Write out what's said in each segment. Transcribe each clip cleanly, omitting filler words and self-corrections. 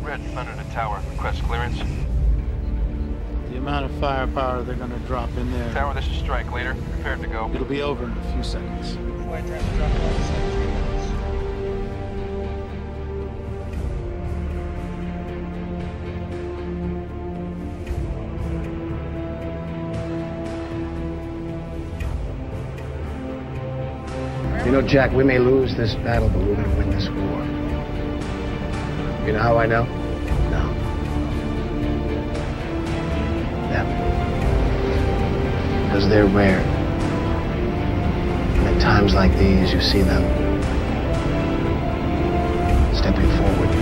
Red, under the tower. Request clearance. The amount of firepower they're gonna drop in there. Tower, this is Strike Leader. Prepared to go. It'll be over in a few seconds. White Draft drop it off the side 3 minutes. You know, Jack, we may lose this battle, but we're going to win this war. You know how I know? No. Them. Because they're rare. And at times like these, you see them stepping forward.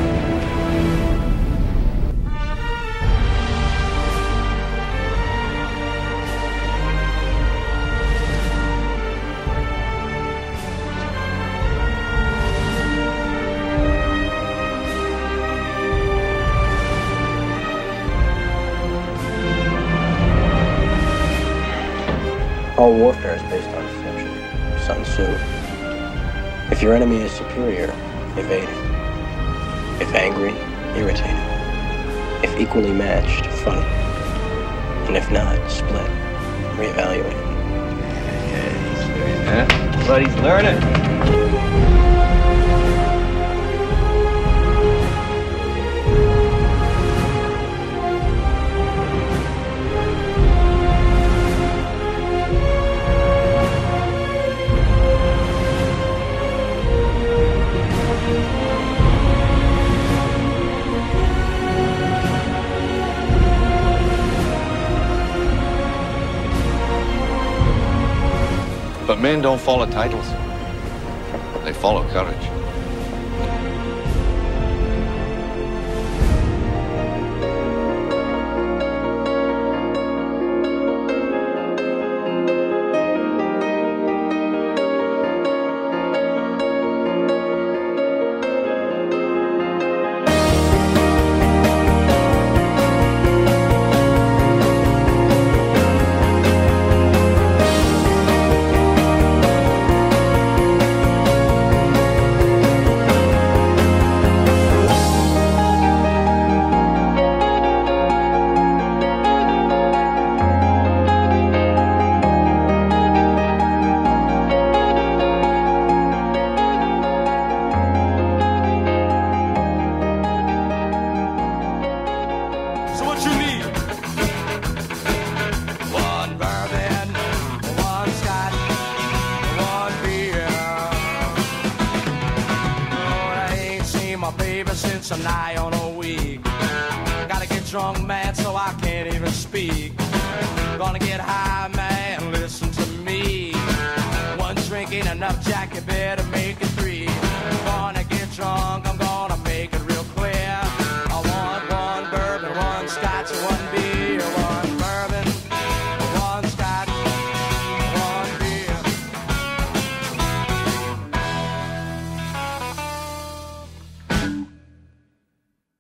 All warfare is based on deception. Sun Tzu. If your enemy is superior, evade it. If angry, irritate it. If equally matched, fight. And if not, split. Reevaluate. Yeah, he's doing that. But he's learning. But men don't follow titles. They follow courage. Since I'm nigh on a week, gotta get drunk, man, so I can't even speak. Gonna get high, man, listen to me. One drink ain't enough, Jack, you better make it 3. Gonna get drunk, I'm gonna